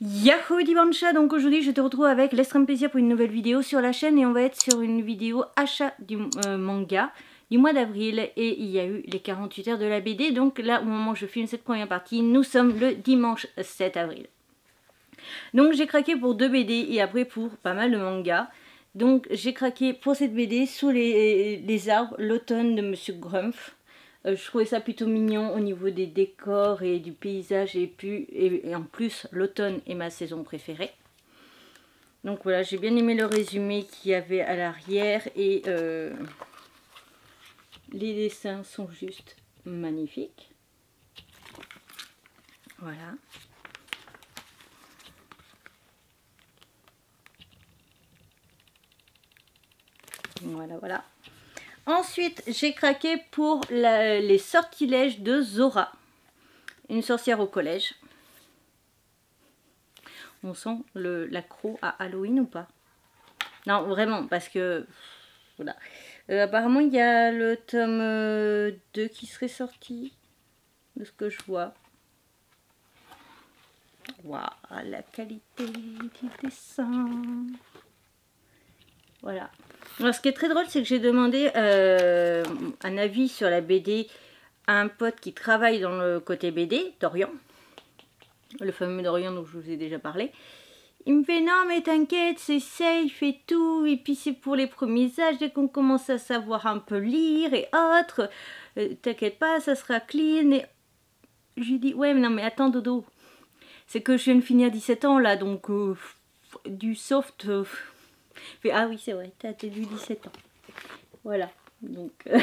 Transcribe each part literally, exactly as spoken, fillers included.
Yahoo Dimanche, donc aujourd'hui je te retrouve avec l'extrême plaisir pour une nouvelle vidéo sur la chaîne et on va être sur une vidéo achat du euh, manga du mois d'avril et il y a eu les quarante-huit heures de la B D, donc là au moment où je filme cette première partie nous sommes le dimanche sept avril. Donc j'ai craqué pour deux B D et après pour pas mal de mangas. Donc j'ai craqué pour cette B D Sous les, les arbres, l'automne de Monsieur Grumpf. Euh, je trouvais ça plutôt mignon au niveau des décors et du paysage et, puis, et, et en plus l'automne est ma saison préférée. Donc voilà, j'ai bien aimé le résumé qu'il y avait à l'arrière et euh, les dessins sont juste magnifiques. Voilà. Voilà, voilà. Ensuite, j'ai craqué pour la, les sortilèges de Zora, une sorcière au collège. On sent l'accro à Halloween ou pas? Non, vraiment, parce que... Voilà. Euh, apparemment, il y a le tome euh, deux qui serait sorti, de ce que je vois. Waouh, la qualité du dessin. Voilà. Alors, ce qui est très drôle, c'est que j'ai demandé euh, un avis sur la B D à un pote qui travaille dans le côté B D, Dorian. Le fameux Dorian dont je vous ai déjà parlé. Il me fait non mais t'inquiète, c'est safe et tout. Et puis c'est pour les premiers âges, dès qu'on commence à savoir un peu lire et autres. Euh, t'inquiète pas, ça sera clean. Et... J'ai dit ouais mais non mais attends Dodo. C'est que je viens de finir dix-sept ans là, donc euh, du soft... Euh, Mais, ah oui, c'est vrai, t'as eu dix-sept ans. Voilà, donc... Euh...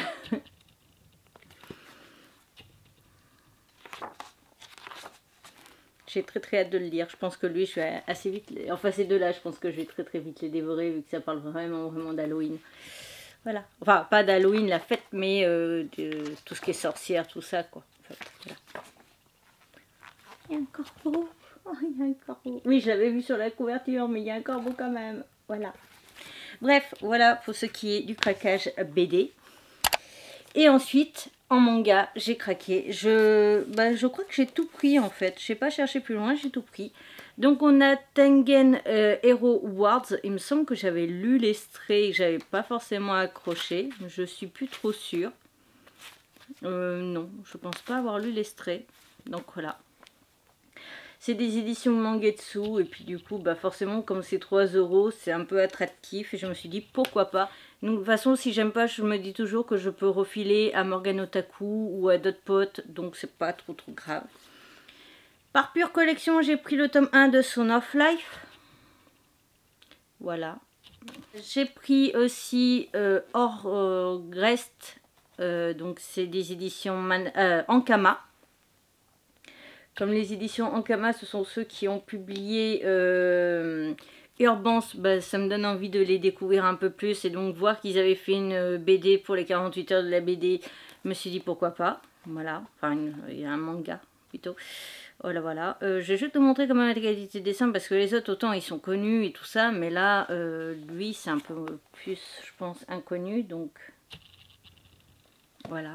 J'ai très très hâte de le lire. Je pense que lui, je vais assez vite... Les... Enfin, ces deux-là, je pense que je vais très très vite les dévorer, vu que ça parle vraiment vraiment d'Halloween. Voilà. Enfin, pas d'Halloween, la fête, mais euh, de tout ce qui est sorcière, tout ça, quoi. Enfin, voilà. Il y a un corbeau. Oh, il y a un corbeau. Oui, je l'avais vu sur la couverture, mais il y a un corbeau quand même. Voilà. Bref, voilà pour ce qui est du craquage B D. Et ensuite, en manga, j'ai craqué. Je, bah, je crois que j'ai tout pris en fait. Je n'ai pas cherché plus loin, j'ai tout pris. Donc on a Tengen euh, Hero Words. Il me semble que j'avais lu l'extrait et que j'avais pas forcément accroché. Je suis plus trop sûre. Euh, non, je pense pas avoir lu l'extrait. Donc voilà. C'est des éditions Mangetsu et puis du coup bah forcément comme c'est trois euros c'est un peu attractif et je me suis dit pourquoi pas. Donc, de toute façon si j'aime pas je me dis toujours que je peux refiler à Morgan Otaku ou à d'autres potes donc c'est pas trop trop grave. Par pure collection j'ai pris le tome un de Son of Life. Voilà. J'ai pris aussi euh, Orgrest, euh, donc c'est des éditions Man euh, Ankama. Comme les éditions Ankama, ce sont ceux qui ont publié euh, Urbance, bah, ça me donne envie de les découvrir un peu plus. Et donc voir qu'ils avaient fait une B D pour les quarante-huit heures de la B D, je me suis dit pourquoi pas. Voilà, enfin il y a un manga plutôt. Voilà, voilà. Euh, je vais juste te montrer quand même la qualité de dessin parce que les autres, autant ils sont connus et tout ça. Mais là, euh, lui, c'est un peu plus, je pense, inconnu. Donc, voilà.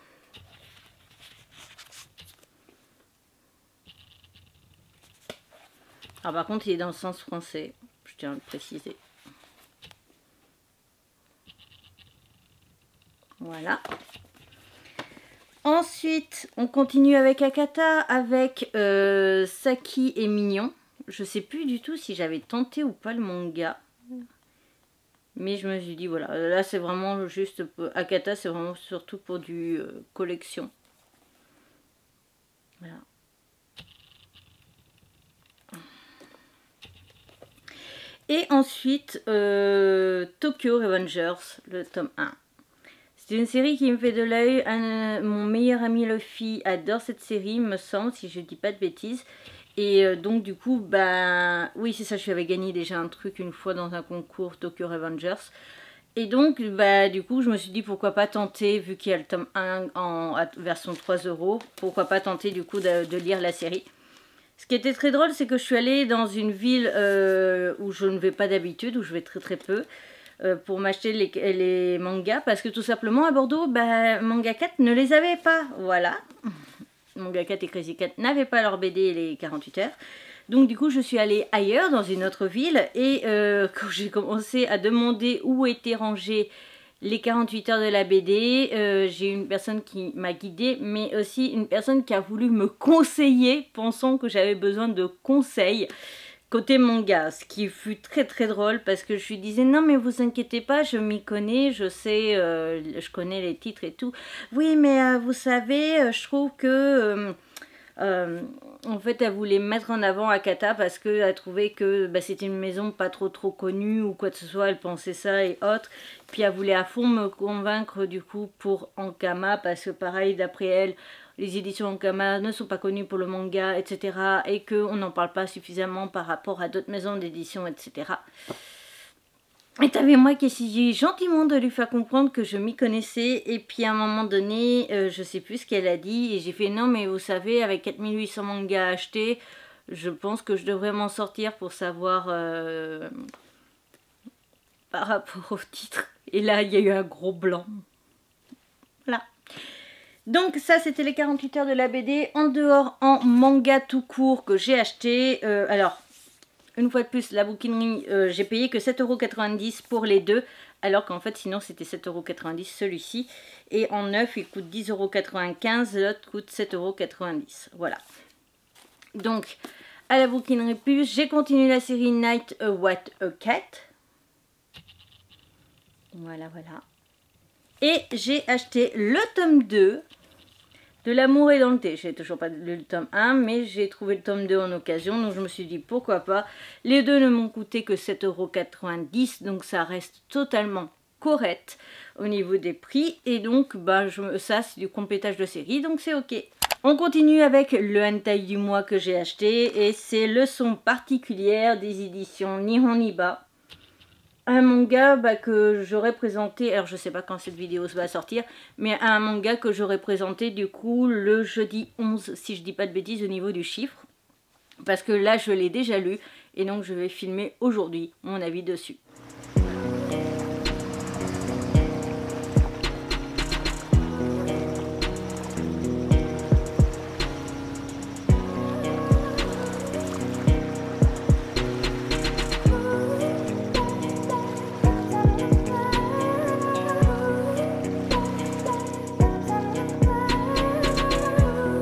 Alors par contre il est dans le sens français, je tiens à le préciser. Voilà. Ensuite on continue avec Akata, avec euh, Saki et Mignon. Je sais plus du tout si j'avais tenté ou pas le manga. Mais je me suis dit voilà, là c'est vraiment juste, pour... Akata c'est vraiment surtout pour du euh, collection. Voilà. Et ensuite, euh, Tokyo Revengers, le tome un. C'est une série qui me fait de l'œil. Mon meilleur ami Luffy adore cette série, me semble, si je dis pas de bêtises. Et euh, donc du coup, bah oui c'est ça, je lui avais gagné déjà un truc une fois dans un concours Tokyo Revengers. Et donc, bah du coup, je me suis dit pourquoi pas tenter, vu qu'il y a le tome un en version trois euros, pourquoi pas tenter du coup de, de lire la série. Ce qui était très drôle, c'est que je suis allée dans une ville euh, où je ne vais pas d'habitude, où je vais très très peu, euh, pour m'acheter les, les mangas, parce que tout simplement à Bordeaux, bah, Manga quatre ne les avait pas, voilà. Manga quatre et Crazy Cat n'avaient pas leur B D les quarante-huit heures. Donc du coup je suis allée ailleurs dans une autre ville et euh, quand j'ai commencé à demander où étaient rangés les quarante-huit heures de la B D, euh, j'ai une personne qui m'a guidée, mais aussi une personne qui a voulu me conseiller, pensant que j'avais besoin de conseils côté manga, ce qui fut très très drôle parce que je lui disais non mais vous inquiétez pas, je m'y connais, je sais, euh, je connais les titres et tout. Oui mais euh, vous savez, euh, je trouve que... Euh, Euh, en fait elle voulait mettre en avant Akata parce qu'elle trouvait que bah, c'était une maison pas trop trop connue ou quoi que ce soit, elle pensait ça et autres, puis elle voulait à fond me convaincre du coup pour Ankama parce que pareil d'après elle les éditions Ankama ne sont pas connues pour le manga, etc, et qu'on n'en parle pas suffisamment par rapport à d'autres maisons d'édition, etc. Et t'avais moi qui essayais gentiment de lui faire comprendre que je m'y connaissais. Et puis à un moment donné, euh, je sais plus ce qu'elle a dit. Et j'ai fait non mais vous savez, avec quatre mille huit cents mangas achetés, je pense que je devrais m'en sortir pour savoir euh, par rapport au titre. Et là, il y a eu un gros blanc. Voilà. Donc ça, c'était les quarante-huit heures de la B D. En dehors, en manga tout court que j'ai acheté. Euh, alors... Une fois de plus, la bouquinerie, euh, j'ai payé que sept euros quatre-vingt-dix pour les deux, alors qu'en fait, sinon, c'était sept euros quatre-vingt-dix celui-ci. Et en neuf, il coûte dix euros quatre-vingt-quinze, l'autre coûte sept euros quatre-vingt-dix. Voilà. Donc, à la bouquinerie plus, j'ai continué la série Night a What a Cat. Voilà, voilà. Et j'ai acheté le tome deux de L'amour est dans le thé. J'ai toujours pas lu le tome un, mais j'ai trouvé le tome deux en occasion, donc je me suis dit pourquoi pas. Les deux ne m'ont coûté que sept euros quatre-vingt-dix, donc ça reste totalement correct au niveau des prix. Et donc, bah, je, ça c'est du complétage de série, donc c'est ok. On continue avec le hentai du mois que j'ai acheté, et c'est Leçon particulière des éditions Nihon Niba. Un manga bah, que j'aurais présenté, alors je sais pas quand cette vidéo va sortir, mais un manga que j'aurais présenté du coup le jeudi onze, si je dis pas de bêtises au niveau du chiffre. Parce que là je l'ai déjà lu, et donc je vais filmer aujourd'hui mon avis dessus.